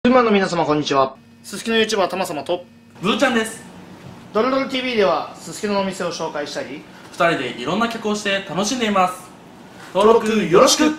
群馬の皆様こんにちは。 すすきの YouTuber たまさまとブーちゃんです。 ドロドロ TV ではすすきののお店を紹介したり、 2人でいろんな曲をして楽しんでいます。登録よろしく。